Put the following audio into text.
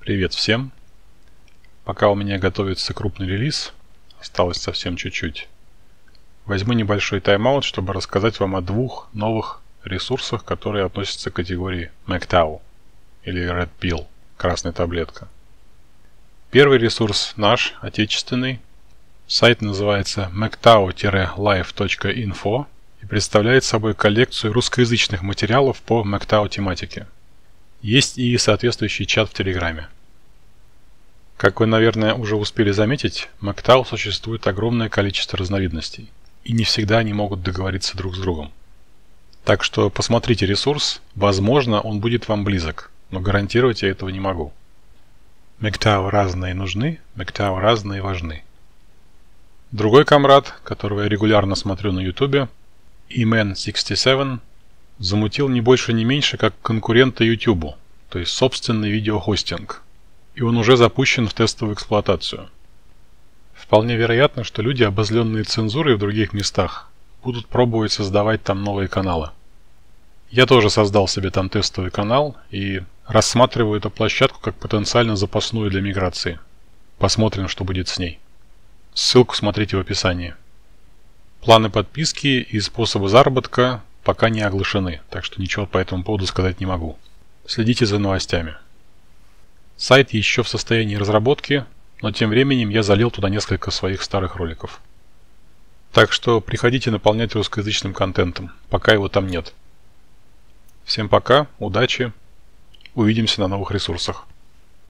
Привет всем! Пока у меня готовится крупный релиз, осталось совсем чуть-чуть, возьму небольшой тайм-аут, чтобы рассказать вам о двух новых ресурсах, которые относятся к категории MacTow или Red Pill, красная таблетка. Первый ресурс наш, отечественный. Сайт называется mactao-live.info и представляет собой коллекцию русскоязычных материалов по MacTow тематике. Есть и соответствующий чат в Телеграме. Как вы, наверное, уже успели заметить, MacTow существует огромное количество разновидностей, и не всегда они могут договориться друг с другом. Так что посмотрите ресурс, возможно, он будет вам близок, но гарантировать я этого не могу. MacTow разные нужны, MacTow разные важны. Другой комрад, которого я регулярно смотрю на YouTube, eman67, замутил не больше не меньше, как конкурента YouTube, то есть собственный видеохостинг. И он уже запущен в тестовую эксплуатацию. Вполне вероятно, что люди, обозленные цензурой в других местах, будут пробовать создавать там новые каналы. Я тоже создал себе там тестовый канал и рассматриваю эту площадку как потенциально запасную для миграции. Посмотрим, что будет с ней. Ссылку смотрите в описании. Планы подписки и способы заработка пока не оглашены, так что ничего по этому поводу сказать не могу. Следите за новостями. Сайт еще в состоянии разработки, но тем временем я залил туда несколько своих старых роликов. Так что приходите наполнять русскоязычным контентом, пока его там нет. Всем пока, удачи, увидимся на новых ресурсах.